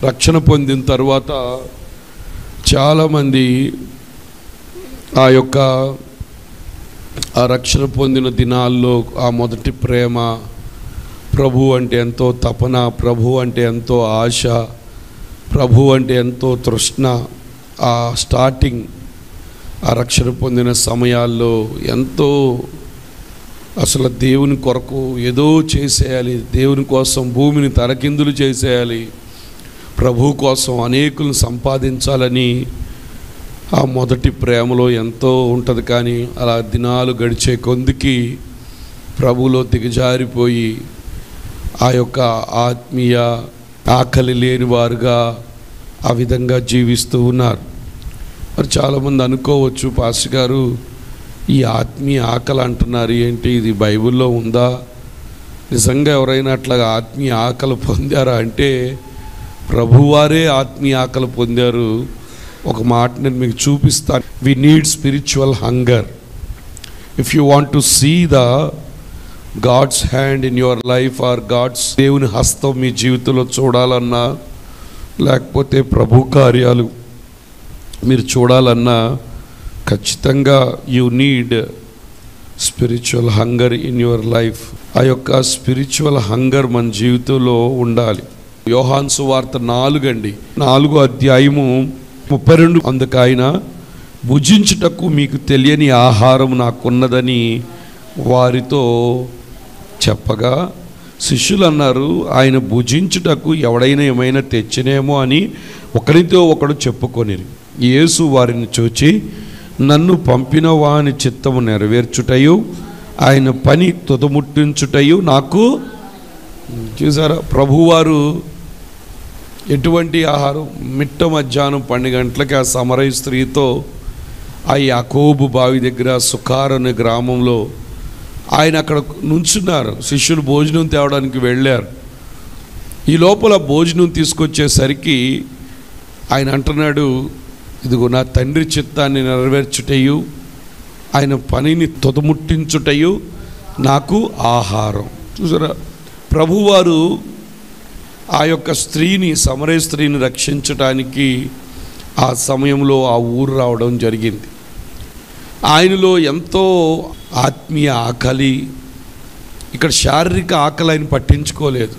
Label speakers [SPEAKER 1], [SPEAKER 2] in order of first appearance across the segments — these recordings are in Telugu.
[SPEAKER 1] రక్షణ పొందిన తర్వాత చాలామంది ఆ రక్షణ పొందిన దినాల్లో ఆ మొదటి ప్రేమ, ప్రభు అంటే ఎంతో తపన, ప్రభు అంటే ఎంతో ఆశ, ప్రభు అంటే ఎంతో తృష్ణ, ఆ స్టార్టింగ్ ఆ రక్షణ పొందిన సమయాల్లో ఎంతో అసలు దేవుని కొరకు ఏదో చేసేయాలి, దేవుని కోసం భూమిని తలకిందులు చేసేయాలి, ప్రభు కోసం అనేకులను సంపాదించాలని ఆ మొదటి ప్రేమలో ఎంతో ఉంటుంది. కానీ అలా దినాలు గడిచే కొందికి ప్రభువులో దిగజారిపోయి ఆ యొక్క ఆత్మీయ ఆకలి లేని వారుగా ఆ విధంగా జీవిస్తూ ఉన్నారు. మరి చాలామంది అనుకోవచ్చు, పాస్టర్ గారు ఈ ఆత్మీయ ఆకలి అంటున్నారు ఏంటి, ఇది బైబిల్లో ఉందా? నిజంగా ఎవరైనా అట్లాగా ఆత్మీయ ఆకలి పొందారా అంటే ప్రభువారే ఆత్మీయ ఆకలి పొందారు. ఒక మాట నేను మీకు చూపిస్తాను. We need spiritual hunger. If you want to see the God's hand in your life or God's దేవుని హస్తం మీ జీవితంలో చూడాలన్నా, లేకపోతే ప్రభు కార్యాలు మీరు చూడాలన్నా ఖచ్చితంగా you need spiritual hunger in your life. ఆ యొక్క స్పిరిచువల్ హంగర్ మన జీవితంలో ఉండాలి. యోహాను సువార్త 4 అధ్యాయము 32. అందుకు ఆయన, భుజించుటకు మీకు తెలియని ఆహారం నాకున్నదని వారితో చెప్పగా శిష్యులు అన్నారు, ఆయన భుజించుటకు ఎవడైనా ఏమైనా తెచ్చినేమో అని ఒకరితో ఒకడు చెప్పుకొనిరి. యేసు వారిని చూచి, నన్ను పంపిన వాని చిత్తము నెరవేర్చుటయు ఆయన పని తుదముట్టించుటయు నాకు. చూసారా, ప్రభువారు ఎటువంటి ఆహారం? మిట్ట మధ్యాహ్నం 12 గంటలకి ఆ సమరయ స్త్రీతో ఆ యాకోబు బావి దగ్గర సుకార్ అనే గ్రామంలో ఆయన అక్కడ నుంచున్నారు. శిష్యులు భోజనం తేవడానికి వెళ్ళారు. ఈ లోపల భోజనం తీసుకొచ్చేసరికి ఆయన అంటున్నాడు, ఇదిగో నా తండ్రి చిత్తాన్ని నెరవేర్చుటయు ఆయన పనిని తుదముట్టించుటయు నాకు ఆహారం. చూసారా, ప్రభువారు ఆ యొక్క స్త్రీని, సమరయ స్త్రీని రక్షించడానికి ఆ సమయంలో ఆ ఊరు రావడం జరిగింది. ఆయనలో ఎంతో ఆత్మీయ ఆకలి, ఇక్కడ శారీరక ఆకలి ఆయన పట్టించుకోలేదు.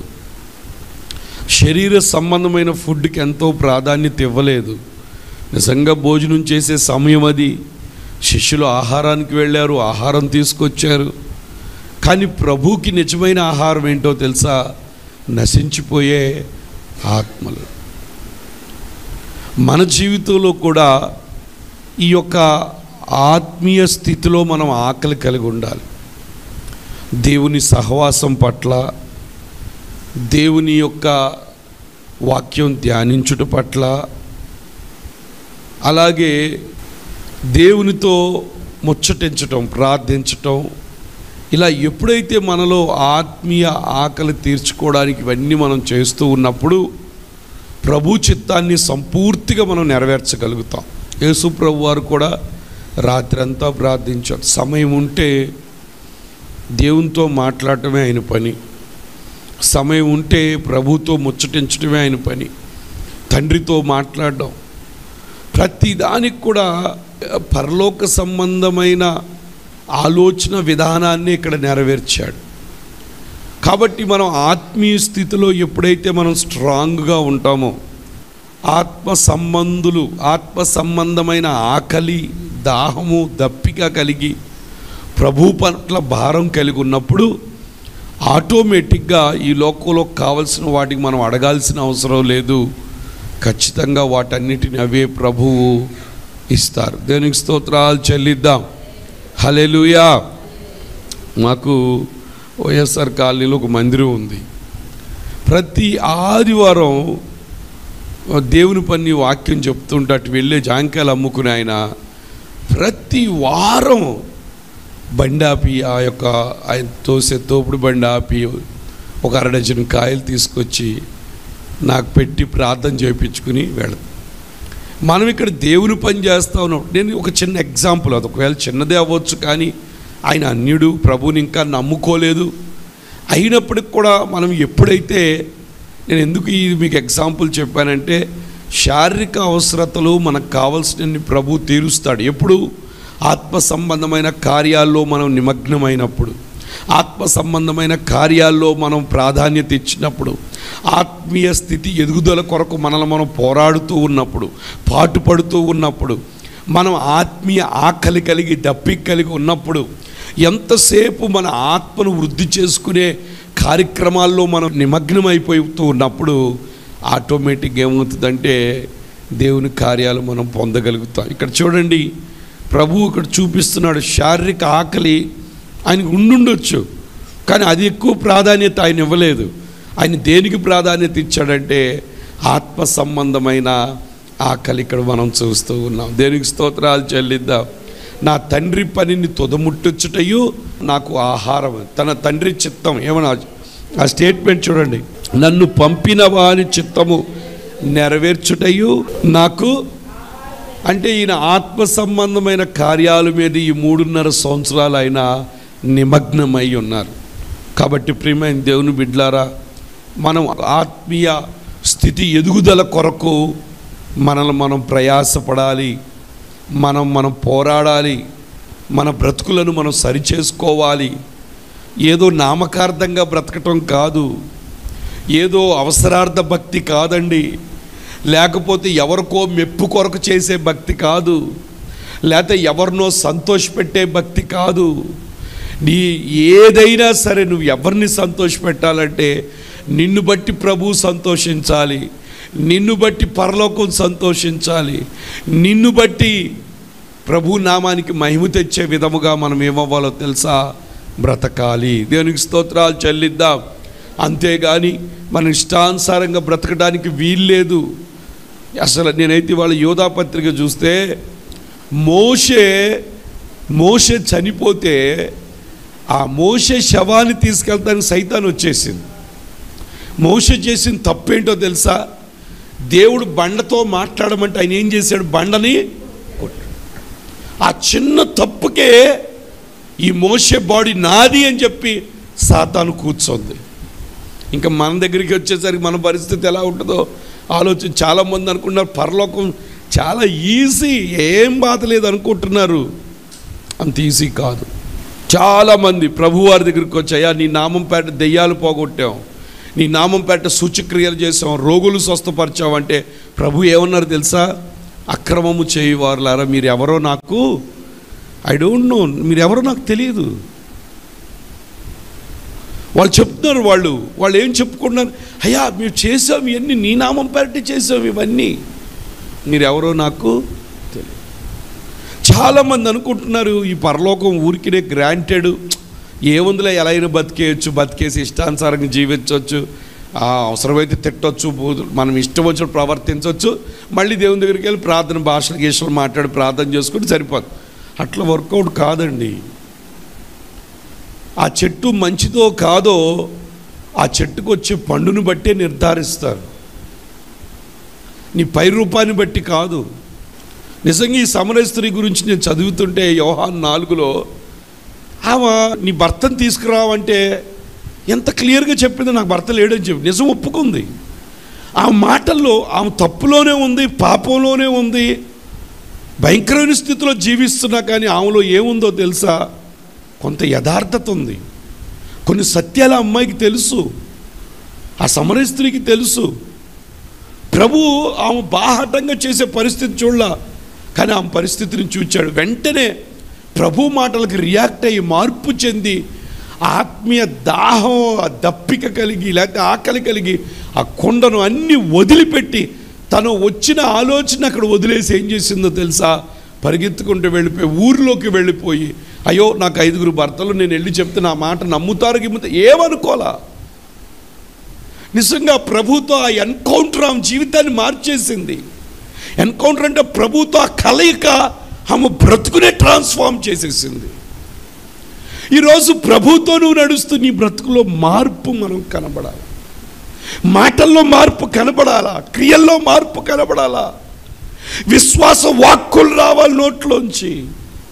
[SPEAKER 1] శరీర సంబంధమైన ఫుడ్కి ఎంతో ప్రాధాన్యత ఇవ్వలేదు. నిజంగా భోజనం చేసే సమయం అది. శిష్యులు ఆహారానికి వెళ్ళారు, ఆహారం తీసుకొచ్చారు. కానీ ప్రభువుకి నిజమైన ఆహారం ఏంటో తెలుసా? నశించిపోయే ఆత్మలు. మన జీవితంలో కూడా ఈ యొక్క ఆత్మీయ స్థితిలో మనం ఆకలి కలిగి ఉండాలి. దేవుని సహవాసం పట్ల, దేవుని యొక్క వాక్యం ధ్యానించుట పట్ల, అలాగే దేవునితో ముచ్చటించటం, ప్రార్థించటం, ఇలా ఎప్పుడైతే మనలో ఆత్మీయ ఆకలి తీర్చుకోవడానికి ఇవన్నీ మనం చేస్తూ ఉన్నప్పుడు ప్రభు చిత్తాన్ని సంపూర్తిగా మనం నెరవేర్చగలుగుతాం. యేసు ప్రభు వారు కూడా రాత్రి అంతా ప్రార్థించారు. సమయం ఉంటే దేవునితో మాట్లాడటమే ఆయన పని, సమయం ఉంటే ప్రభుతో ముచ్చటించడమే ఆయన పని, తండ్రితో మాట్లాడడం. ప్రతి దానికి కూడా పరలోక సంబంధమైన ఆలోచన విధానాన్ని ఇక్కడ నెరవేర్చాడు. కాబట్టి మనం ఆత్మీయ స్థితిలో ఎప్పుడైతే మనం స్ట్రాంగ్గా ఉంటామో, ఆత్మ సంబంధమైన ఆకలి, దాహము, దప్పిక కలిగి ప్రభు పట్ల భారం కలిగి ఉన్నప్పుడు ఆటోమేటిక్గా ఈ లోకంలో కావలసిన వాటికి మనం అడగాల్సిన అవసరం లేదు. ఖచ్చితంగా వాటన్నిటిని అవే ప్రభువు ఇస్తారు. దేవునికి స్తోత్రాలు చెల్లిద్దాం. హల్లెలూయా. మాకు వైఎస్ఆర్ కాలనీలో ఒక మందిరం ఉంది. ప్రతి ఆదివారం దేవుని పని వాక్యం చెప్తుంటే అటు వెళ్ళే జాంకాయలు అమ్ముకుని ఆయన ప్రతి వారం బండి ఆపి, ఆ యొక్క ఆయన తోసే తోపుడు బండి ఆపి ఒక 1/2 డజన్ కాయలు తీసుకొచ్చి నాకు పెట్టి ప్రార్థన చేయించుకుని వెళతాం. మనం ఇక్కడ దేవుని పని చేస్తూ ఉన్నాం. నేను ఒక చిన్న ఎగ్జాంపుల్, అది ఒకవేళ చిన్నదే అవ్వచ్చు, కానీ ఆయన అన్యుడు, ప్రభువుని ఇంకా నమ్ముకోలేదు. అయినప్పటికి కూడా మనం ఎప్పుడైతే నేను ఎందుకు ఇది మీకు ఎగ్జాంపుల్ చెప్పానంటే, శారీరక అవసరతలు మనకు కావాల్సినన్ని ప్రభు తీరుస్తాడు. ఎప్పుడు? ఆత్మ సంబంధమైన కార్యాల్లో మనం నిమగ్నమైనప్పుడు, ఆత్మ సంబంధమైన కార్యాల్లో మనం ప్రాధాన్యత ఇచ్చినప్పుడు, ఆత్మీయ స్థితి ఎదుగుదల కొరకు మనల్ని మనం పోరాడుతూ ఉన్నప్పుడు, పాటుపడుతూ ఉన్నప్పుడు, మనం ఆత్మీయ ఆకలి కలిగి దప్పిక కలిగి ఉన్నప్పుడు, ఎంతసేపు మన ఆత్మను వృద్ధి చేసుకునే కార్యక్రమాల్లో మనం నిమగ్నమైపోతూ ఉన్నప్పుడు ఆటోమేటిక్గా ఏమవుతుందంటే దేవుని కార్యాలు మనం పొందగలుగుతాం. ఇక్కడ చూడండి, ప్రభువు ఇక్కడ చూపిస్తున్నాడు. శారీరక ఆకలి ఆయనకు ఉండుండొచ్చు, కానీ అది ఎక్కువ ప్రాధాన్యత ఆయన ఇవ్వలేదు. ఆయన దేనికి ప్రాధాన్యత ఇచ్చాడంటే ఆత్మ సంబంధమైన ఆకలి ఇక్కడ మనం చూస్తూ ఉన్నాం. దేనికి స్తోత్రాలు చెల్లిద్దాం. నా తండ్రి పనిని తుదముట్టుచుటయు నాకు ఆహారం. తన తండ్రి చిత్తం ఏమన్నా ఆ స్టేట్మెంట్ చూడండి. నన్ను పంపిన వాని చిత్తము నెరవేర్చుటయు నాకు, అంటే ఈయన ఆత్మ సంబంధమైన కార్యాల మీద ఈ 3.5 సంవత్సరాలు ఆయన నిమగ్నమై ఉన్నారు. కాబట్టి ప్రియమైన దేవుని బిడ్డలారా, మనం ఆత్మీయ స్థితి ఎదుగుదల కొరకు మనల్ని మనం ప్రయాసపడాలి, మనం పోరాడాలి, మన బ్రతుకులను మనం సరిచేసుకోవాలి. ఏదో నామకార్థంగా బ్రతకటం కాదు, ఏదో అవసరార్థ భక్తి కాదండి, లేకపోతే ఎవరికో మెప్పు కొరకు చేసే భక్తి కాదు, లేకపోతే ఎవరినో సంతోషపెట్టే భక్తి కాదు. నీ ఏదైనా సరే నువ్వు ఎవరిని సంతోషపెట్టాలంటే నిన్ను బట్టి ప్రభువు సంతోషించాలి, నిన్ను బట్టి పరలోకం సంతోషించాలి, నిన్ను బట్టి ప్రభు నామానికి మహిమ తెచ్చే విధముగా మనం ఏమవ్వాలో తెలుసా? బ్రతకాలి. దేవునికి స్తోత్రాలు చెల్లిద్దాం. అంతేగాని మన ఇష్టానుసారంగా బ్రతకడానికి వీల్లేదు. అసలు నేనైతే వాళ్ళ యోధా పత్రిక చూస్తే మోషే చనిపోతే ఆ మోషే శవాన్ని తీసుకెళ్తానికి సైతాన్ వచ్చేసింది. మోషే చేసిన తప్పేంటో తెలుసా? దేవుడు బండతో మాట్లాడమంటే ఆయన ఏం చేశాడు? బండని కొట్టాడు. ఆ చిన్న తప్పుకే ఈ మోషే బాడీ నాది అని చెప్పి సాతాను కూర్చోంది. ఇంకా మన దగ్గరికి వచ్చేసరికి మన పరిస్థితి ఎలా ఉంటుందో ఆలోచన. చాలామంది అనుకుంటున్నారు పరలోకం చాలా ఈజీ, ఏం బాధ లేదు అనుకుంటున్నారు. అంత ఈజీ కాదు. చాలామంది ప్రభువారి దగ్గరికి వచ్చాయా, నీ నామం పేట దెయ్యాలు పోగొట్టాం, నీ నామం పేట సూచక్రియలు చేసాం, రోగులు స్వస్థపరిచాం అంటే ప్రభు ఏమన్నారు తెలుసా? అక్రమము చేయువారులారా మీరెవరో నాకు ఐ డోంట్ నో, మీరెవరో నాకు తెలియదు. వాళ్ళు చెప్తున్నారు, వాళ్ళు ఏం చెప్పుకుంటున్నారు? అయ్యా మేము చేసాం ఇవన్నీ, నీ నామం పేరటి చేసాం ఇవన్నీ, మీరెవరో నాకు తెలియదు. చాలామంది అనుకుంటున్నారు ఈ పరలోకం ఊరికినే గ్రాంటెడ్, ఏముందిలే ఎలా అయినా బతికేసి ఇష్టానుసారంగా జీవించవచ్చు, అవసరమైతే తిట్టవచ్చు, మనం ఇష్టం వచ్చిన ప్రవర్తించవచ్చు, మళ్ళీ దేవుని దగ్గరికి వెళ్ళి ప్రార్థన భాషలు గీషలు మాట్లాడి ప్రార్థన చేసుకుంటే సరిపోదు. అట్లా వర్కౌట్ కాదండి. ఆ చెట్టు మంచిదో కాదో ఆ చెట్టుకు వచ్చే పండును బట్టే నిర్ధారిస్తారు, నీ పై రూపాన్ని బట్టి కాదు. నిజంగా ఈ సమరయ స్త్రీ గురించి నేను చదువుతుంటే యోహాను 4లో ఆమె నీ భర్తను తీసుకురావంటే ఎంత క్లియర్గా చెప్పిందో, నాకు భర్త లేడని చెప్పి నిజం ఒప్పుకుంది. ఆ మాటల్లో ఆమె తప్పులోనే ఉంది, పాపంలోనే ఉంది, భయంకరమైన స్థితిలో జీవిస్తున్నా కానీ ఆమెలో ఏముందో తెలుసా? కొంత యథార్థత ఉంది, కొన్ని సత్యాల అమ్మాయికి తెలుసు, ఆ సమరయ స్త్రీకి తెలుసు. ప్రభు ఆమె బాహటంగా చేసే పరిస్థితి చూడలా, కానీ ఆమె పరిస్థితిని చూచాడు. వెంటనే ప్రభు మాటలకు రియాక్ట్ అయ్యి మార్పు చెంది ఆత్మీయ దాహం, ఆ దప్పిక కలిగి లేకపోతే ఆకలి కలిగి ఆ కొండను అన్నీ వదిలిపెట్టి తను వచ్చిన ఆలోచన అక్కడ వదిలేసి ఏం చేసిందో తెలుసా? పరిగెత్తుకుంటూ వెళ్ళిపోయి ఊరిలోకి వెళ్ళిపోయి, అయ్యో నాకు 5 భర్తలు, నేను వెళ్ళి చెప్తే నా మాట నమ్ముతారు ఏమనుకోలా. నిజంగా ప్రభుతో ఆ ఎన్కౌంటర్ ఆమె జీవితాన్ని మార్చేసింది. ఎన్కౌంటర్ అంటే ప్రభుతో ఆ కలయిక ఆమె బ్రతుకునే ట్రాన్స్ఫార్మ్ చేసేసింది. ఈరోజు ప్రభుతో నువ్వు నడుస్తూ నీ బ్రతుకులో మార్పు మనం కనబడాలి, మాటల్లో మార్పు కనబడాలా, క్రియల్లో మార్పు కనబడాలా, విశ్వాస వాక్కులు రావాలి నోట్లోంచి.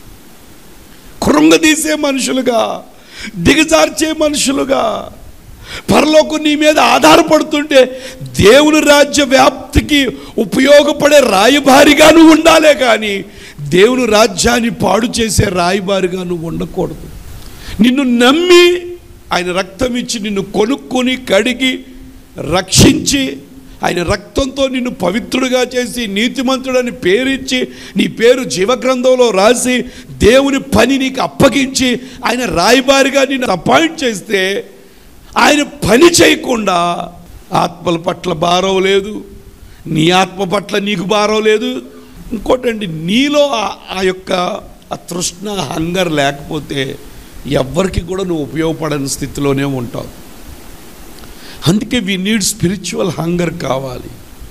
[SPEAKER 1] కృంగదీసే మనుషులుగా, దిగజార్చే మనుషులుగా, పరలోకం నీ మీద ఆధారపడుతుంటే దేవుని రాజ్య వ్యాప్తికి ఉపయోగపడే రాయబారిగా నువ్వు ఉండాలే కానీ దేవుని రాజ్యాన్ని పాడు చేసే రాయబారిగా నువ్వు ఉండకూడదు. నిన్ను నమ్మి ఆయన రక్తం ఇచ్చి నిన్ను కొనుక్కొని కడిగి రక్షించి ఆయన రక్తంతో నిన్ను పవిత్రుడిగా చేసి నీతిమంతుడని పేరిచ్చి నీ పేరు జీవగ్రంథంలో రాసి దేవుని పని నీకు అప్పగించి ఆయన రాయబారిగా నిన్ను అపాయింట్ చేస్తే ఆయన పని చేయకుండా ఆత్మల పట్ల భారం లేదు, నీ ఆత్మ పట్ల నీకు భారం లేదు. ఇంకోటండి, నీలో ఆ యొక్క ఆ తృష్ణ హంగర్ లేకపోతే ఎవ్వరికి కూడా నువ్వు ఉపయోగపడని స్థితిలోనే ఉంటావు. అందుకే వి నీడ్ స్పిరిచువల్ హంగర్ కావాలి,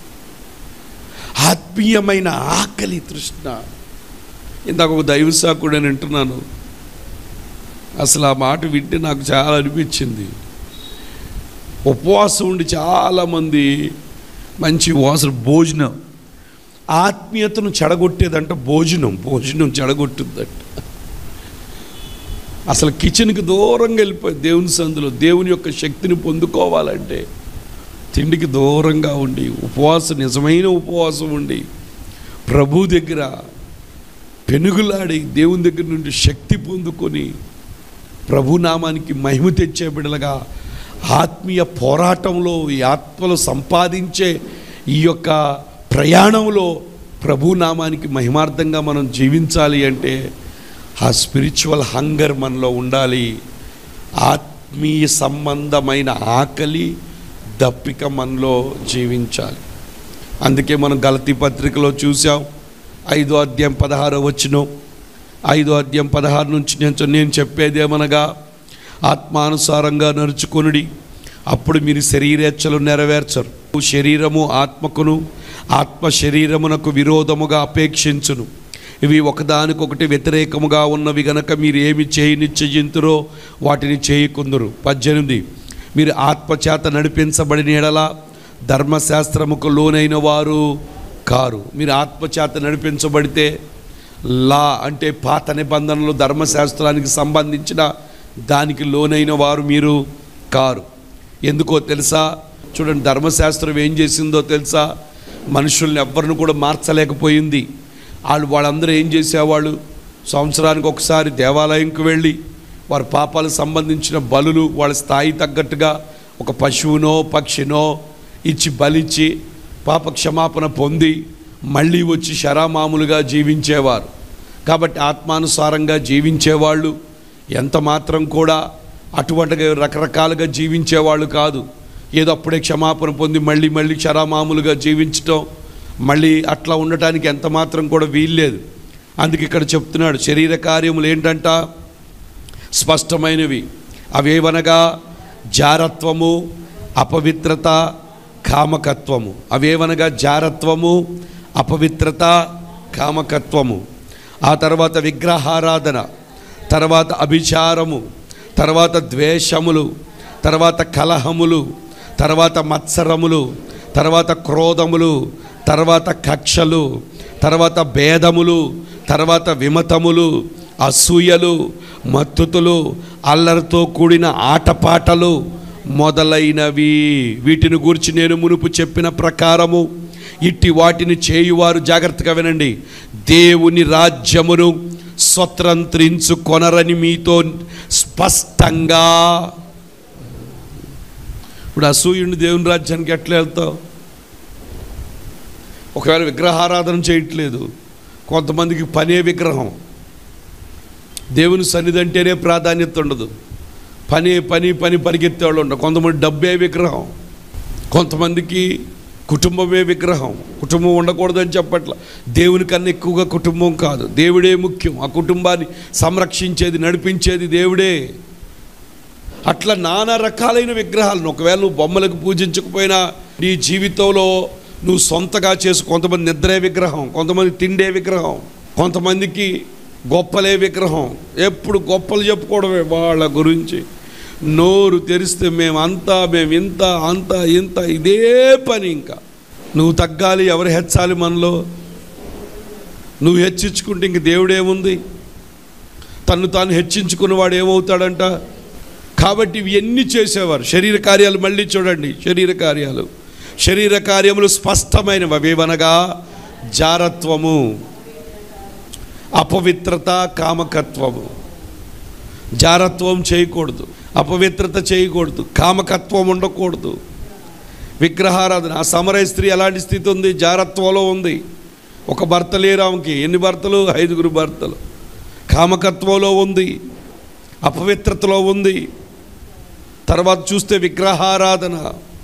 [SPEAKER 1] ఆత్మీయమైన ఆకలి తృష్ణ. ఇందాక ఒక దైవ సాకుడు అని అంటున్నాను, అసలు ఆ మాట వింటే నాకు చాలా అనిపించింది. ఉపవాసం ఉండి చాలామంది మంచి ఉపవాసం భోజనం, ఆత్మీయతను చెడగొట్టేదంట భోజనం చెడగొట్టుద్దంట. అసలు కిచెన్కి దూరంగా వెళ్ళిపోయి దేవుని సందులో దేవుని యొక్క శక్తిని పొందుకోవాలంటే తిండికి దూరంగా ఉండి ఉపవాసం, నిజమైన ఉపవాసం ఉండి ప్రభు దగ్గర పెనుగులాడి దేవుని దగ్గర నుండి శక్తి పొందుకొని ప్రభునామానికి మహిమ తెచ్చే బిడ్డలుగా ఆత్మీయ పోరాటంలో ఈ ఆత్మలు సంపాదించే ఈ యొక్క ప్రయాణంలో ప్రభునామానికి మహిమార్థంగా మనం జీవించాలి అంటే ఆ స్పిరిచువల్ హంగర్ మనలో ఉండాలి. ఆత్మీయ సంబంధమైన ఆకలి దప్పిక మనలో జీవించాలి. అందుకే మనం గలతీ పత్రికలో చూసాం, 5వ అధ్యాయం 16వ వచనం, 5వ అధ్యాయం 16 నుంచి నేను చెప్పేదేమనగా ఆత్మానుసారంగా నడుచుకొనుడి, అప్పుడు మీరు శరీరేచ్ఛలు నెరవేర్చరు. శరీరము ఆత్మకును, ఆత్మ శరీరమునకు విరోధముగా అపేక్షించును. ఇవి ఒకదానికొకటి వ్యతిరేకముగా ఉన్నవి గనక మీరు ఏమి నిశ్చయింతురో వాటిని చేయకుందురు. 18 మీరు ఆత్మచేత నడిపించబడిన ఎడల ధర్మశాస్త్రముకు లోనైన వారు కారు. మీరు ఆత్మచేత నడిపించబడితే, లా అంటే పాత నిబంధనలు ధర్మశాస్త్రానికి సంబంధించిన దానికి లోనైన వారు మీరు కారు. ఎందుకో తెలుసా? చూడండి, ధర్మశాస్త్రం ఏం చేసిందో తెలుసా? మనుషుల్ని ఎవ్వరిని కూడా మార్చలేకపోయింది. వాళ్ళందరూ ఏం చేసేవాళ్ళు? సంవత్సరానికి ఒకసారి దేవాలయంకు వెళ్ళి వారి పాపాలకు సంబంధించిన బలులు వాళ్ళ స్థాయి తగ్గట్టుగా ఒక పశువునో పక్షినో ఇచ్చి బలిచ్చి పాప క్షమాపణ పొంది మళ్ళీ వచ్చి శరామాములుగా జీవించేవారు. కాబట్టి ఆత్మానుసారంగా జీవించేవాళ్ళు ఎంత మాత్రం కూడా అటువంటి రకరకాలుగా జీవించేవాళ్ళు కాదు. ఏదో అప్పుడే క్షమాపణ పొంది మళ్ళీ మళ్ళీ శరామాములుగా జీవించటం, మళ్ళీ అట్లా ఉండటానికి ఎంత మాత్రం కూడా వీల్లేదు. అందుకే ఇక్కడ చెప్తున్నాడు, శరీర కార్యములు ఏంటంట? స్పష్టమైనవి. అవేవనగా జారత్వము, అపవిత్రత, కామకత్వము. అవేవనగా జారత్వము, అపవిత్రత, కామకత్వము. ఆ తర్వాత విగ్రహారాధన, తర్వాత అభిచారము, తర్వాత ద్వేషములు, తర్వాత కలహములు, తర్వాత మత్సరములు, తర్వాత క్రోధములు, తర్వాత కక్షలు, తర్వాత భేదములు, తర్వాత విమతములు, అసూయలు, మత్తుతులు, అల్లరితో కూడిన ఆటపాటలు మొదలైనవి. వీటిని గురించి నేను మునుపు చెప్పిన ప్రకారము ఇట్టి వాటిని చేయువారు, జాగ్రత్తగా వినండి, దేవుని రాజ్యమును స్వతంత్రించుకొనరని మీతో స్పష్టంగా. ఇప్పుడు అసూయుని దేవుని రాజ్యానికి ఎట్లా వెళ్తావు? ఒకవేళ విగ్రహారాధన చేయట్లేదు, కొంతమందికి పనే విగ్రహం, దేవుని సన్నిధి అంటేనే ప్రాధాన్యత ఉండదు, పని పని పని పరిగెత్తేవాళ్ళు ఉండరు. కొంతమంది డబ్బే విగ్రహం, కొంతమందికి కుటుంబమే విగ్రహం. కుటుంబం ఉండకూడదని చెప్పట్ల, దేవుని కన్నా ఎక్కువగా కుటుంబం కాదు, దేవుడే ముఖ్యం. ఆ కుటుంబాన్ని సంరక్షించేది, నడిపించేది దేవుడే. అట్లా నానా రకాలైన విగ్రహాలను, ఒకవేళ నువ్వు బొమ్మలకు పూజించకపోయినా నీ జీవితంలో నువ్వు సొంతగా చేసు. కొంతమంది నిద్రే విగ్రహం, కొంతమంది తిండే విగ్రహం, కొంతమందికి గొప్పలే విగ్రహం. ఎప్పుడు గొప్పలు చెప్పుకోవడమే వాళ్ళ గురించి. నోరు తెరిస్తే మేమంతా, మేము ఇంత, అంత ఇంత, ఇదే పని. ఇంకా నువ్వు తగ్గాలి, ఎవరు హెచ్చాలి మనలో? నువ్వు హెచ్చించుకుంటే ఇంక దేవుడేముంది? తను తాను హెచ్చించుకున్నవాడు ఏమవుతాడంట? కాబట్టి ఇవన్నీ చేసేవారు. శరీర కార్యాలు మళ్ళీ చూడండి, శరీర కార్యములు స్పష్టమైనవి. అవేవనగా జారత్వము, అపవిత్రత, కామకత్వము. జారత్వం చేయకూడదు, అపవిత్రత చేయకూడదు, కామకత్వం ఉండకూడదు, విగ్రహారాధన. ఆ సమరయ స్త్రీ ఎలాంటి స్థితి ఉంది? జారత్వంలో ఉంది. ఒక భర్త లేరు ఆమెకి. ఎన్ని భర్తలు? 5 భర్తలు. కామకత్వంలో ఉంది, అపవిత్రతలో ఉంది. తర్వాత చూస్తే విగ్రహారాధన,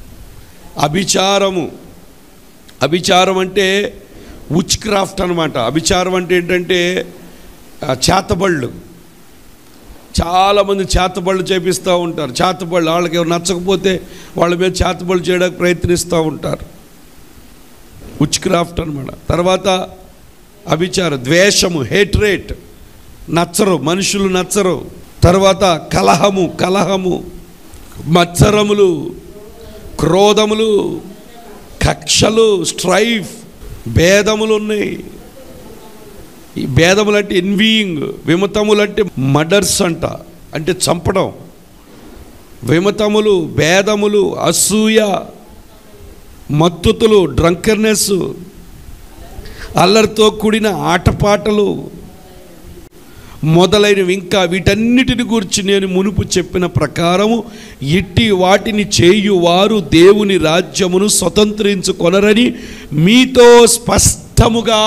[SPEAKER 1] అభిచారం అంటే విచ్ క్రాఫ్ట్ అనమాట. అభిచారం అంటే ఏంటంటే చేతబళ్ళు. చాలామంది చేతబళ్ళు చేపిస్తూ ఉంటారు. చేతబళ్ళు వాళ్ళకి ఎవరు నచ్చకపోతే వాళ్ళ మీద చేతబళ్ళు చేయడానికి ప్రయత్నిస్తూ ఉంటారు. విచ్ క్రాఫ్ట్ అనమాట. తర్వాత అభిచారం, ద్వేషము, హేట్రేట్, మనుషులు నచ్చరు. తర్వాత కలహము, మత్సరములు, క్రోధములు, కక్షలు, స్ట్రైఫ్, భేదములు ఉన్నాయి. ఈ భేదములు అంటే ఎన్వీయింగ్, విమతములు అంటే మర్డర్స్ అంటే చంపడం. విమతములు, భేదములు, అసూయ, మత్తుతులు, డ్రంకర్నెస్, అల్లరితో కూడిన ఆటపాటలు మొదలైనవి. ఇంకా వీటన్నిటిని గురించి నేను మునుపు చెప్పిన ప్రకారము ఇట్టి వాటిని చేయువారు దేవుని రాజ్యమును స్వతంత్రించుకొనరని మీతో స్పష్టముగా.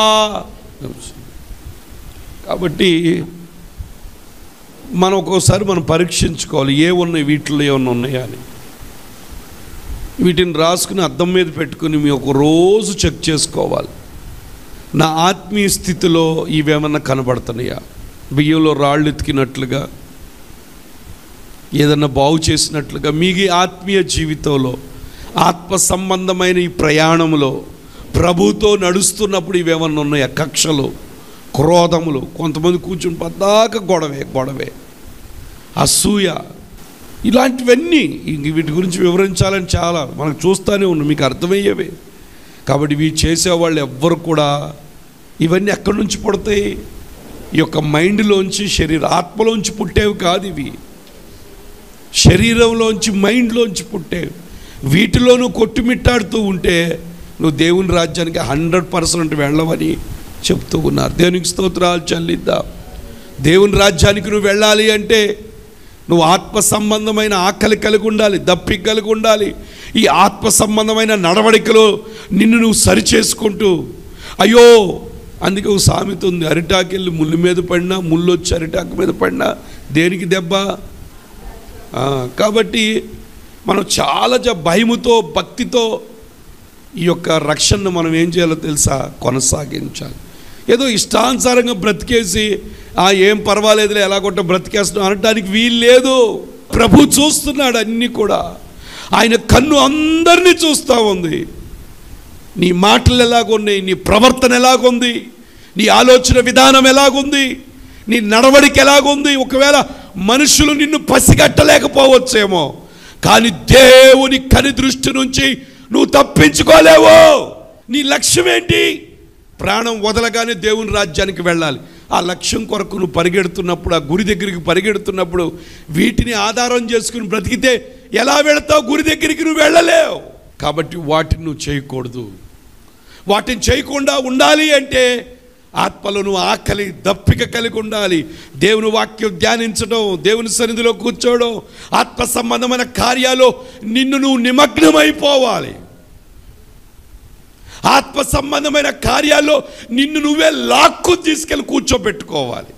[SPEAKER 1] కాబట్టి మనం ఒక్కోసారి పరీక్షించుకోవాలి, వీటిలో ఏమన్నా ఉన్నాయా అని. వీటిని రాసుకుని అద్దం మీద పెట్టుకుని మీ ఒక రోజు చెక్ చేసుకోవాలి. నా ఆత్మీయ స్థితిలో ఇవేమన్నా కనబడుతున్నాయా? బియ్యంలో రాళ్ళు ఎత్తికినట్లుగా, ఏదన్నా బాగు చేసినట్లుగా మీ ఆత్మీయ జీవితంలో, ఆత్మ సంబంధమైన ఈ ప్రయాణంలో ప్రభుతో నడుస్తున్నప్పుడు ఇవేమన్నా ఉన్నాయా? కక్షలు, క్రోధములు, కొంతమంది కూర్చుని పద్దాక గొడవే, అసూయ, ఇలాంటివన్నీ. వీటి గురించి వివరించాలని చాలా మనకు చూస్తూనే ఉన్నాం, మీకు అర్థమయ్యేవే. కాబట్టి ఇవి చేసేవాళ్ళు ఎవ్వరు కూడా ఇవన్నీ ఎక్కడి నుంచి పుడతాయి? ఈ యొక్క మైండ్లోంచి, ఆత్మలోంచి పుట్టేవి కాదు ఇవి. శరీరంలోంచి, మైండ్లోంచి పుట్టేవి. వీటిలోనూ కొట్టుమిట్టాడుతూ ఉంటే నువ్వు దేవుని రాజ్యానికి 100% వెళ్ళవని చెప్తూ ఉన్నారు. దేవునికి స్తోత్రాలు చెల్లిద్దాం. దేవుని రాజ్యానికి నువ్వు వెళ్ళాలి అంటే నువ్వు ఆత్మ సంబంధమైన ఆకలి కలిగి ఉండాలి, దప్పిక కలిగి ఉండాలి. ఈ ఆత్మ సంబంధమైన నడవడికలో నిన్ను నువ్వు సరిచేసుకుంటూ, అయ్యో అందుకే ఒక సామెత ఉంది, అరిటాకెళ్ళి ముళ్ళు మీద పడినా, ముళ్ళు వచ్చి అరిటాకు మీద పడినా దేనికి దెబ్బ? కాబట్టి మనం చాలా భయముతో, భక్తితో ఈ యొక్క రక్షణను మనం ఏం చేయాలో తెలుసా? కొనసాగించాలి. ఏదో ఇష్టానుసారంగా బ్రతికేసి ఏం పర్వాలేదులే ఎలాగొట్ట బ్రతికేస్తున్నాం అనడానికి వీలు లేదు. ప్రభు చూస్తున్నాడు అన్నీ కూడా. ఆయన కన్ను అందరినీ చూస్తూ ఉంది. నీ మాటలు ఎలాగున్నాయి, నీ ప్రవర్తన ఎలాగుంది, నీ ఆలోచన విధానం ఎలాగుంది, నీ నడవడిక ఎలాగుంది. ఒకవేళ మనుషులు నిన్ను పసిగట్టలేకపోవచ్చేమో, కానీ దేవుని కని దృష్టి నుంచి నువ్వు తప్పించుకోలేవు. నీ లక్ష్యం ఏంటి? ప్రాణం వదలగానే దేవుని రాజ్యానికి వెళ్ళాలి. ఆ లక్ష్యం కొరకు నువ్వు పరిగెడుతున్నప్పుడు, ఆ గురి దగ్గరికి పరిగెడుతున్నప్పుడు వీటిని ఆధారం చేసుకుని బ్రతికితే ఎలా వెళతావు? గురి దగ్గరికి నువ్వు వెళ్ళలేవు. కాబట్టి వాటిని నువ్వు చేయకూడదు. వాటిని చేయకుండా ఉండాలి అంటే ఆత్మలో నువ్వు ఆకలి, దప్పిక కలిగి ఉండాలి. దేవుని వాక్యం ధ్యానించడం, దేవుని సన్నిధిలో కూర్చోవడం, ఆత్మ సంబంధమైన కార్యాలు నిన్ను నువ్వు నిమగ్నమైపోవాలి. ఆత్మ సంబంధమైన కార్యాల్లో నిన్ను నువ్వే లాక్కు తీసుకెళ్ళి కూర్చోబెట్టుకోవాలి.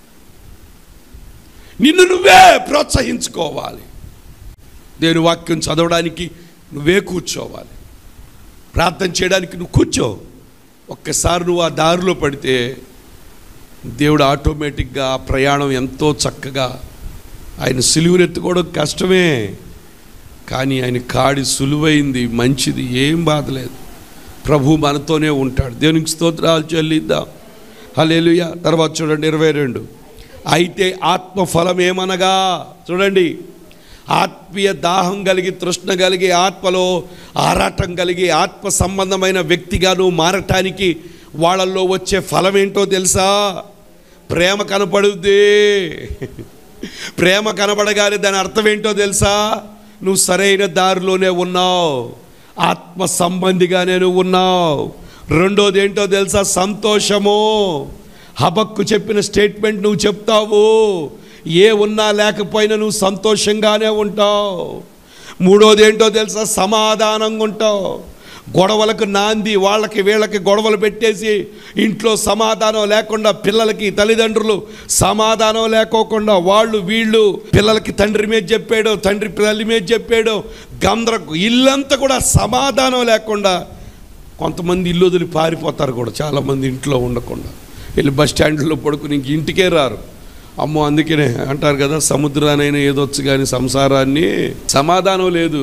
[SPEAKER 1] నిన్ను నువ్వే ప్రోత్సహించుకోవాలి. దేవుని వాక్యం చదవడానికి నువ్వే కూర్చోవాలి. ప్రార్థన చేయడానికి నువ్వు కూర్చో. ఒక్కసారి నువ్వు ఆ దారిలో పడితే దేవుడు ఆటోమేటిక్గా ఆ ప్రయాణం ఎంతో చక్కగా, ఆయన సిలువనెత్తుకోవడం కష్టమే, కానీ ఆయన కాడి సులువైంది, మంచిది, ఏం బాధలేదు. ప్రభు మనతోనే ఉంటాడు. దేవునికి స్తోత్రాలు చెల్లిద్దాం. హల్లెలూయా. తర్వాత చూడండి 22. అయితే ఆత్మఫలం ఏమనగా, చూడండి, ఆత్మీయ దాహం కలిగి, తృష్ణ కలిగి, ఆత్మలో ఆరాటం కలిగి, ఆత్మ సంబంధమైన వ్యక్తిగా నువ్వు మారటానికి వాళ్ళల్లో వచ్చే ఫలం ఏంటో తెలుసా? ప్రేమ కనపడుద్ది. ప్రేమ కనబడగానే దాని అర్థం ఏంటో తెలుసా? నువ్వు సరైన దారిలోనే ఉన్నావు, ఆత్మ సంబంధిగానే నువ్వు ఉన్నావు. రెండోది ఏంటో తెలుసా? సంతోషము. హబక్కు చెప్పిన స్టేట్మెంట్ నువ్వు చెప్తావు, ఏ ఉన్నా లేకపోయినా నువ్వు సంతోషంగానే ఉంటావు. మూడోది ఏంటో తెలుసా? సమాధానంగా ఉంటావు. గొడవలకు నాంది, వాళ్ళకి వీళ్ళకి గొడవలు పెట్టేసి ఇంట్లో సమాధానం లేకుండా, పిల్లలకి తల్లిదండ్రులు సమాధానం లేకోకుండా, వాళ్ళు వీళ్ళు పిల్లలకి తండ్రి మీద చెప్పాడు, తండ్రి తల్లి మీద చెప్పాడు, ఇల్లంతా కూడా సమాధానం లేకుండా కొంతమంది ఇల్లు వదిలి పారిపోతారు కూడా. చాలామంది ఇంట్లో ఉండకుండా వెళ్ళి బస్ స్టాండ్లో పడుకుని ఇంక ఇంటికే రారు. అమ్మో, అందుకనే అంటారు కదా, సముద్రానైనా ఏదొచ్చు కానీ సంసారాన్ని సమాధానం లేదు.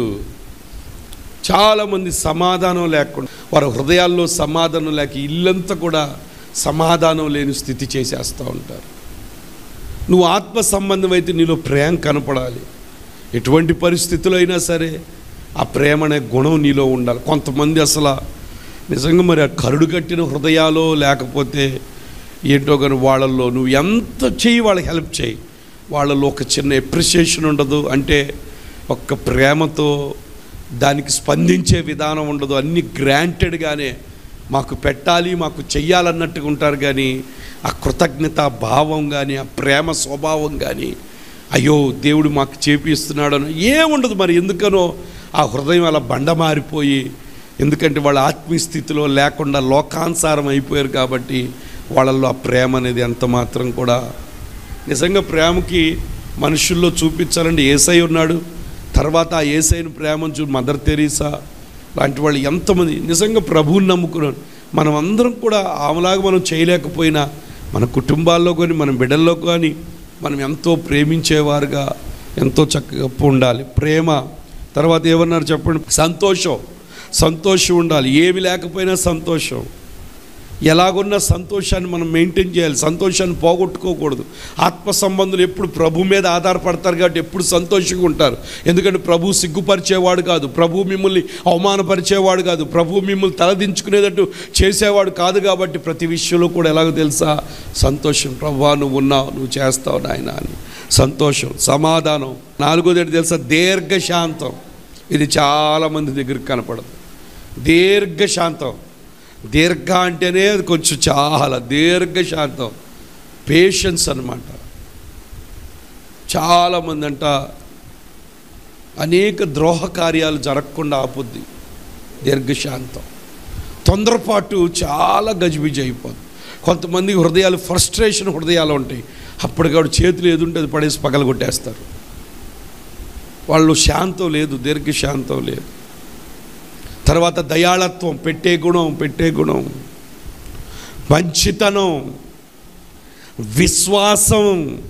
[SPEAKER 1] చాలామంది సమాధానం లేకుండా, వారి హృదయాల్లో సమాధానం లేక ఇల్లంతా కూడా సమాధానం లేని స్థితి చేసేస్తూ ఉంటారు. నువ్వు ఆత్మ సంబంధం అయితే నీలో ప్రేమ కనపడాలి. ఎటువంటి పరిస్థితుల్లో అయినా సరే ఆ ప్రేమ అనే గుణం నీలో ఉండాలి. కొంతమంది అసలు నిజంగా మరి ఆ కరుడు కట్టిన హృదయాలో లేకపోతే ఏంటో కానీ వాళ్ళల్లో నువ్వు ఎంత చేయి, వాళ్ళకి హెల్ప్ చేయి, వాళ్ళలో ఒక చిన్న ఎప్రిషియేషన్ ఉండదు. అంటే ఒక్క ప్రేమతో దానికి స్పందించే విధానం ఉండదు. అన్నీ గ్రాంటెడ్గానే మాకు పెట్టాలి, మాకు చెయ్యాలన్నట్టుగా ఉంటారు. కానీ ఆ కృతజ్ఞత భావం కానీ, ఆ ప్రేమ స్వభావం కానీ, అయ్యో దేవుడు మాకు చేపిస్తున్నాడు అని ఏముండదు. మరి ఎందుకనో ఆ హృదయం అలా బండమారిపోయి, ఎందుకంటే వాళ్ళ ఆత్మీయ స్థితిలో లేకుండా లోకానుసారం అయిపోయారు కాబట్టి వాళ్ళల్లో ఆ ప్రేమ అనేది ఎంత మాత్రం కూడా. నిజంగా ప్రేమకి మనుషుల్లో చూపించాలంటే యేసయ్య ఉన్నాడు. తర్వాత ఆ యేసయ్యను ప్రేమను మదర్ తెరీసా లాంటి వాళ్ళు ఎంతమంది నిజంగా ప్రభువుని నమ్ముకున్నాడు. మనం అందరం కూడా ఆమెలాగా మనం చేయలేకపోయినా మన కుటుంబాల్లో కానీ మన బిడ్డల్లో కానీ మనం ఎంతో ప్రేమించేవారుగా ఎంతో చక్కగా ఉండాలి. ప్రేమ. తర్వాత ఏమన్నారు చెప్పండి? సంతోషం ఉండాలి. ఏమి లేకపోయినా సంతోషం. ఎలాగున్న సంతోషాన్ని మనం మెయింటైన్ చేయాలి, సంతోషాన్ని పోగొట్టుకోకూడదు. ఆత్మ సంబంధులు ఎప్పుడు ప్రభు మీద ఆధారపడతారు కాబట్టి ఎప్పుడు సంతోషంగా ఉంటారు. ఎందుకంటే ప్రభు సిగ్గుపరిచేవాడు కాదు, ప్రభు మిమ్మల్ని అవమానపరిచేవాడు కాదు, ప్రభు మిమ్మల్ని తలదించుకునేటట్టు చేసేవాడు కాదు. కాబట్టి ప్రతి విషయంలో కూడా ఎలాగో తెలుసా? సంతోషం. ప్రభువా నువ్వు ఉన్నావు, నువ్వు చేస్తావు నాయన అని సంతోషం. సమాధానం. నాలుగోది ఏంటి తెలుసా? దీర్ఘశాంతం. ఇది చాలామంది దగ్గరికి కనపడదు. దీర్ఘశాంతం. దీర్ఘ అంటేనే అది కొంచెం చాలా దీర్ఘశాంతం, పేషెన్స్ అన్నమాట. చాలామంది అంట అనేక ద్రోహ కార్యాలు జరగకుండా ఆపుద్ది దీర్ఘశాంతం. తొందరపాటు చాలా గజిబిజి అయిపోద్ది. కొంతమంది హృదయాలు ఫ్రస్ట్రేషన్ హృదయాలు ఉంటాయి. అప్పటికాడు చేతులు ఏదుంటే అది పడేసి పగలగొట్టేస్తారు. వాళ్ళు శాంతం లేదు, దీర్ఘశాంతం లేదు. తర్వాత దయాళత్వం, పెట్టే గుణం, మంచితనం, విశ్వాసం,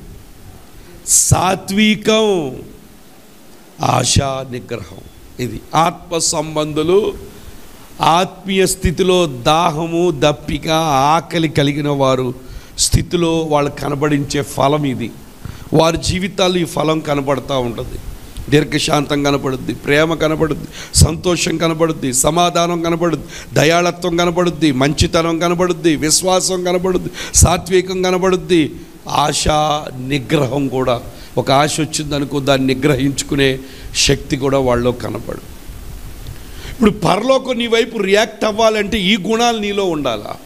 [SPEAKER 1] సాత్వికం, ఆశా నిగ్రహం. ఇది ఆత్మ సంబంధులు ఆత్మీయ స్థితిలో దాహము, దప్పిక, ఆకలి కలిగిన వారు స్థితిలో వాళ్ళు కనబడించే ఫలం ఇది. వారి జీవితాల్లో ఈ ఫలం కనబడుతూ ఉంటుంది. దీర్ఘశాంతం కనపడుద్ది, ప్రేమ కనపడుద్ది, సంతోషం కనపడుద్ది, సమాధానం కనపడుద్ది, దయాళత్వం కనపడుద్ది, మంచితనం కనపడుద్ది, విశ్వాసం కనపడుద్ది, సాత్వికం కనపడుద్ది, ఆశా నిగ్రహం కూడా. ఒక ఆశ వచ్చిందనుకో దాన్ని నిగ్రహించుకునే శక్తి కూడా వాళ్ళలో కనపడు. ఇప్పుడు పరలోకం నీ వైపు రియాక్ట్ అవ్వాలంటే ఈ గుణాలు నీలో ఉండాలా?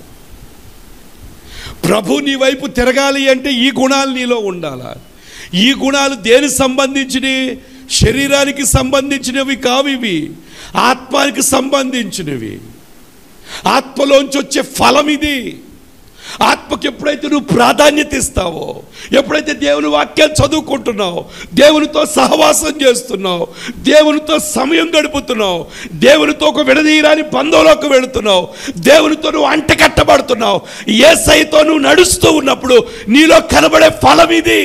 [SPEAKER 1] ప్రభు నీ వైపు తిరగాలి అంటే ఈ గుణాలు నీలో ఉండాలా? ఈ గుణాలు దేనికి సంబంధించినవి? శరీరానికి సంబంధించినవి కావు, ఇవి ఆత్మానికి సంబంధించినవి. ఆత్మలోంచి వచ్చే ఫలం ఇది. ఆత్మకి ఎప్పుడైతే నువ్వు ప్రాధాన్యత ఇస్తావో, ఎప్పుడైతే దేవుని వాక్యాన్ని చదువుకుంటున్నావు, దేవునితో సహవాసం చేస్తున్నావు, దేవునితో సమయం గడుపుతున్నావు, దేవునితో ఒక విడదీయరాని బంధంలోకి వెళుతున్నావు, దేవునితో నువ్వు అంటకట్టబడుతున్నావు, యేసయ్యతో నువ్వు నడుస్తూ ఉన్నప్పుడు నీలో కనబడే ఫలం ఇది.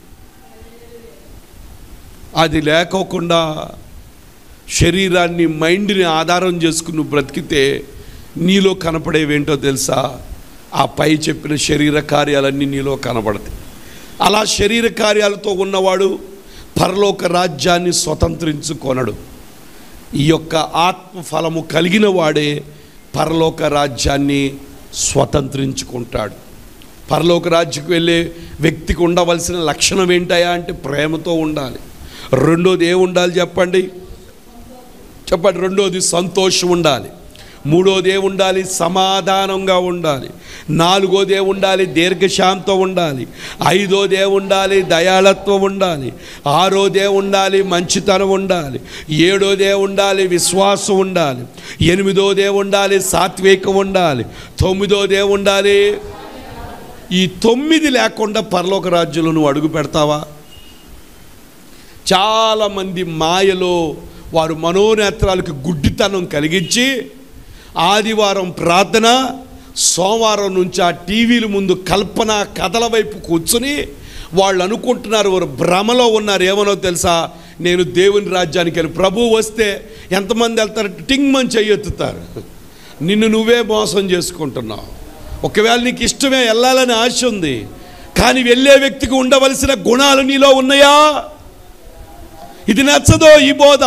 [SPEAKER 1] అది లేకోకుండా శరీరాన్ని, మైండ్ని ఆధారం చేసుకుని నువ్వు బ్రతికితే నీలో కనపడేవేంటో తెలుసా? ఆ పై చెప్పిన శరీర కార్యాలన్నీ నీలో కనబడతాయి. అలా శరీర కార్యాలతో ఉన్నవాడు పరలోక రాజ్యాన్ని స్వతంత్రించుకొనడు. ఈ యొక్క ఆత్మఫలము కలిగిన వాడే పరలోక రాజ్యాన్ని స్వతంత్రించుకుంటాడు. పరలోక రాజ్యకు వెళ్ళే వ్యక్తికి ఉండవలసిన లక్షణం ఏంటయా అంటే ప్రేమతో ఉండాలి. రెండోది ఏముండాలి చెప్పండి? రెండోది సంతోషం ఉండాలి. మూడోది ఉండాలి, సమాధానంగా ఉండాలి. నాలుగోది ఉండాలి, దీర్ఘశాంతం ఉండాలి. ఐదోది ఉండాలి, దయాళత్వం ఉండాలి. ఆరోదే ఉండాలి, మంచితనం ఉండాలి. ఏడోదే ఉండాలి, విశ్వాసం ఉండాలి. ఎనిమిదోదే ఉండాలి, సాత్వికం ఉండాలి. తొమ్మిదోదే ఉండాలి. ఈ 9 లేకుండా పరలోక రాజ్యంలో నువ్వు అడుగు పెడతావా? చాలామంది మాయలో వారు మనోనేత్రాలకు గుడ్డితనం కలిగించి ఆదివారం ప్రార్థన, సోమవారం నుంచి ఆ టీవీల ముందు కల్పన కథల వైపు కూర్చుని వాళ్ళు అనుకుంటున్నారు, వారు భ్రమలో ఉన్నారు. ఏమనో తెలుసా? నేను దేవుని రాజ్యానికి వెళ్ళి ప్రభువు వస్తే ఎంతమంది వెళ్తారు? టింగ్మని చెయ్యెత్తుతారు. నిన్ను నువ్వే మోసం చేసుకుంటున్నావు. ఒకవేళ నీకు ఇష్టమే, వెళ్ళాలని ఆశ ఉంది, కానీ వెళ్ళే వ్యక్తికి ఉండవలసిన గుణాలు నీలో ఉన్నాయా? ఇది నచ్చదో ఈ బోధ.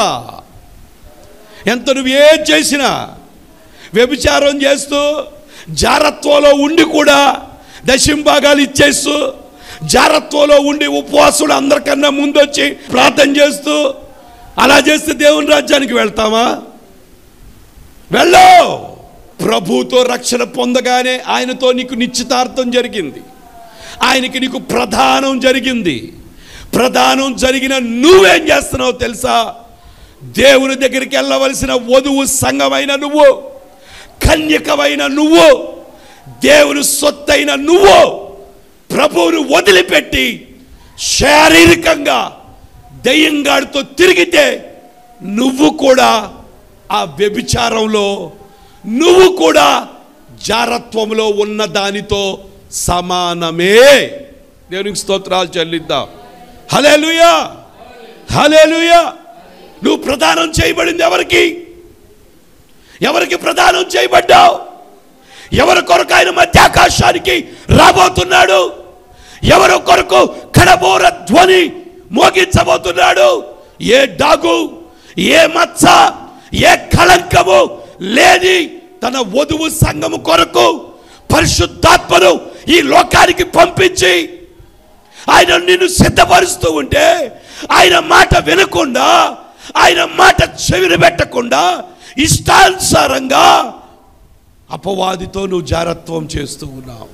[SPEAKER 1] ఎంత నువ్వేం చేసినా, వ్యభిచారం చేస్తూ జారత్వంలో ఉండి కూడా దశంభాగాలు ఇచ్చేస్తూ, జారత్వంలో ఉండి ఉపవాసులు అందరికన్నా ముందొచ్చి ప్రార్థన చేస్తూ అలా చేస్తే దేవుని రాజ్యానికి వెళ్తామా? వెళ్ళో. ప్రభుతో రక్షణ పొందగానే ఆయనతో నీకు నిశ్చితార్థం జరిగింది, ఆయనకి నీకు ప్రదానం జరిగింది. ప్రదానం జరిగిన నువ్వేం చేస్తున్నావు తెలుసా? దేవుని దగ్గరికి వెళ్ళవలసిన వధువు సంఘమైన నువ్వు, కన్యకమైన నువ్వు, దేవుని సొత్తైన నువ్వు ప్రభువును వదిలిపెట్టి శారీరకంగా దయ్యంగాడితో తిరిగితే నువ్వు కూడా ఆ వ్యభిచారంలో, నువ్వు కూడా జారత్వంలో ఉన్న దానితో సమానమే. దేవునికి స్తోత్రాలు చెల్లిద్దాం. హల్లెలూయా, హల్లెలూయా. నువ్వు ప్రదానం చేయబడింది ఎవరికి? ఎవరికి ప్రదానం చేయబడ్డావు? ఎవరి కొరకు ఆయన మధ్యాకాశానికి రాబోతున్నాడు? ఎవరి కొరకు కడబోర ధ్వని మోగించబోతున్నాడు? ఏ డాగు, ఏ మచ్చ, ఏ కళంకము లేని తన వధువు సంఘము కొరకు పరిశుద్ధాత్మను ఈ లోకానికి పంపించి ఆయన నిన్ను సిద్ధపరుస్తూ ఉంటే, ఆయన మాట వినకుండా, ఆయన మాట చెవిని పెట్టకుండా ఇష్టానుసారంగా అపవాదితో నువ్వు జారత్వం చేస్తూ ఉన్నావు.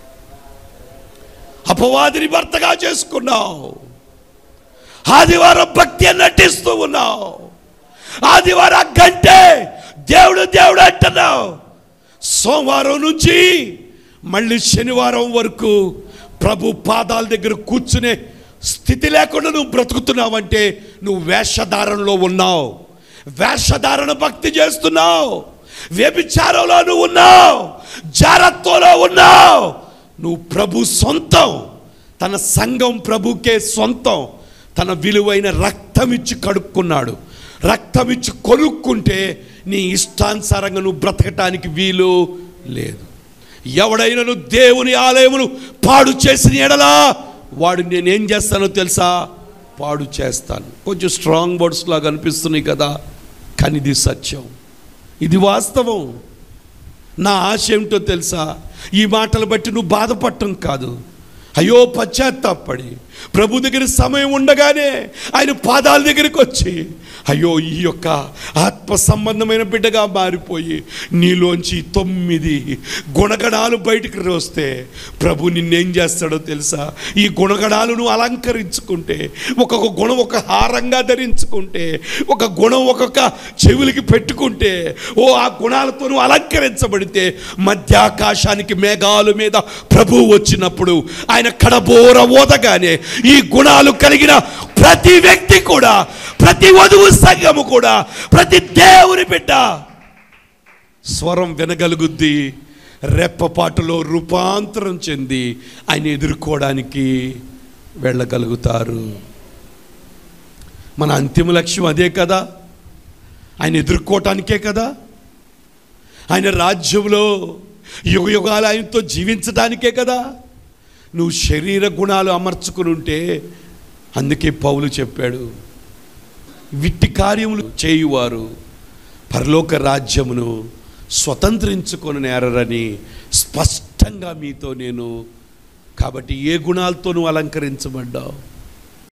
[SPEAKER 1] అపవాదిని భర్తగా చేసుకున్నావు. ఆదివారం భక్తి నటిస్తూ ఉన్నావు. ఆదివారం గంటే దేవుడు దేవుడు అంటున్నావు. సోమవారం నుంచి మళ్ళీ శనివారం వరకు ప్రభు పాదాల దగ్గర కూర్చునే స్థితి లేకుండా నువ్వు బ్రతుకుతున్నావంటే నువ్వు వేషధారణలో ఉన్నావు. వేషధారణ భక్తి చేస్తున్నావు. వ్యభిచారంలో నువ్వు ఉన్నావు. జారత్వంలో ఉన్నావు. నువ్వు ప్రభు సొంతం. తన సంఘం ప్రభుకే సొంతం. తన విలువైన రక్తం ఇచ్చి కడుక్కున్నాడు. రక్తం ఇచ్చి కొనుక్కుంటే నీ ఇష్టానుసారంగా నువ్వు బ్రతకటానికి వీలు లేదు. ఎవడైనా నువ్వు దేవుని ఆలయమును పాడు చేసిన ఎడలా వాడు నేనేం చేస్తానో తెలుసా? పాడు చేస్తాను. కొంచెం స్ట్రాంగ్ వర్డ్స్ లాగా అనిపిస్తున్నాయి కదా, కానీ ఇది సత్యం, ఇది వాస్తవం. నా ఆశ ఏమిటో తెలుసా? ఈ మాటలు బట్టి నువ్వు బాధపడటం కాదు, అయ్యో పశ్చాత్తాపడి ప్రభు దగ్గర సమయం ఉండగానే ఆయన పాదాల దగ్గరికి వచ్చి, అయ్యో ఈ యొక్క ఆత్మ సంబంధమైన బిడ్డగా మారిపోయి నీలోంచి 9 గుణగణాలు బయటికి వస్తే ప్రభు నిన్నేం చేస్తాడో తెలుసా? ఈ గుణగణాలను అలంకరించుకుంటే, ఒక్కొక్క గుణం ఒక హారంగా ధరించుకుంటే, ఒక గుణం ఒక్కొక్క చెవులకి పెట్టుకుంటే, ఆ గుణాలతో నువ్వు అలంకరించబడితే మధ్యాకాశానికి మేఘాల మీద ప్రభువు వచ్చినప్పుడు ఆయన కడబోర ఓదగానే ఈ గుణాలు కలిగిన ప్రతి వ్యక్తి కూడా, ప్రతి వధువు సంఘము కూడా, ప్రతి దేవుని బిడ్డ స్వరం వినగలుగుద్ది. రెప్పపాటులో రూపాంతరం చెంది ఆయన ఎదుర్కోవడానికి వెళ్ళగలుగుతారు. మన అంతిమ లక్ష్యం అదే కదా, ఆయన ఎదుర్కోవటానికే కదా. ఆయన రాజ్యంలో యుగయుగాలు ఆయనతో జీవించడానికే కదా. నువ్వు శరీర గుణాలు అమర్చుకుని ఉంటే, అందుకే పౌలు చెప్పాడు, విట్టి కార్యములు చేయువారు పరలోక రాజ్యమును స్వతంత్రించుకొని నేరరని స్పష్టంగా మీతో నేను కాబట్టి ఏ గుణాలతో నువ్వు అలంకరించబడ్డావు?